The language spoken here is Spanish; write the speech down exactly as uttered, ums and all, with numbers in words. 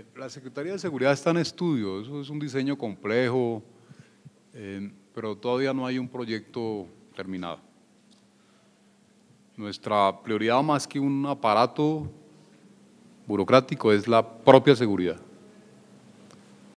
Eh, la Secretaría de Seguridad está en estudio, eso es un diseño complejo, eh, pero todavía no hay un proyecto terminado. Nuestra prioridad más que un aparato burocrático es la propia seguridad.